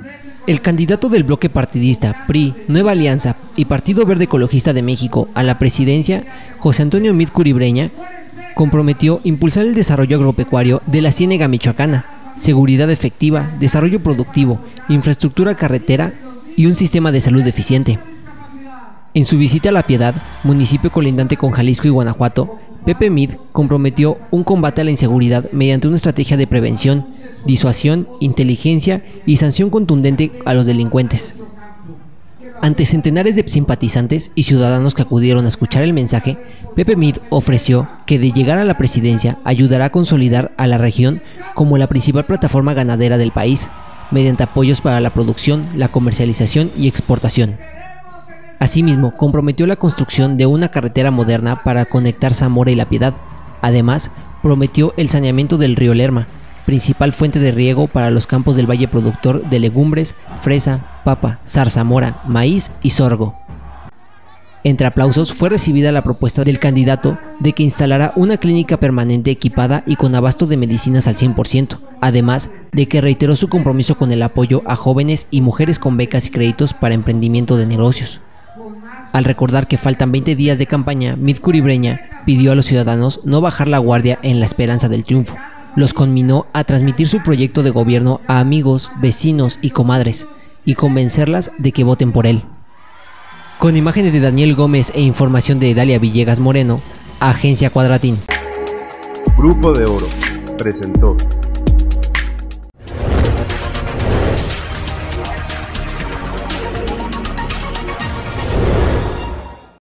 El candidato del bloque partidista PRI, Nueva Alianza y Partido Verde Ecologista de México a la presidencia, José Antonio Meade Curibreña, comprometió impulsar el desarrollo agropecuario de la Ciénega Michoacana, seguridad efectiva, desarrollo productivo, infraestructura carretera y un sistema de salud eficiente. En su visita a La Piedad, municipio colindante con Jalisco y Guanajuato, Pepe Meade comprometió un combate a la inseguridad mediante una estrategia de prevención, disuasión, inteligencia y sanción contundente a los delincuentes. Ante centenares de simpatizantes y ciudadanos que acudieron a escuchar el mensaje, Pepe Meade ofreció que de llegar a la presidencia ayudará a consolidar a la región como la principal plataforma ganadera del país, mediante apoyos para la producción, la comercialización y exportación. Asimismo, comprometió la construcción de una carretera moderna para conectar Zamora y La Piedad. Además, prometió el saneamiento del río Lerma, principal fuente de riego para los campos del valle productor de legumbres, fresa, papa, zarzamora, maíz y sorgo. Entre aplausos fue recibida la propuesta del candidato de que instalará una clínica permanente equipada y con abasto de medicinas al 100%, además de que reiteró su compromiso con el apoyo a jóvenes y mujeres con becas y créditos para emprendimiento de negocios. Al recordar que faltan 20 días de campaña, Meade Curibreña pidió a los ciudadanos no bajar la guardia en la esperanza del triunfo. Los conminó a transmitir su proyecto de gobierno a amigos, vecinos y comadres, y convencerlas de que voten por él. Con imágenes de Daniel Gómez e información de Dalia Villegas Moreno, Agencia Cuadratín. Grupo de Oro presentó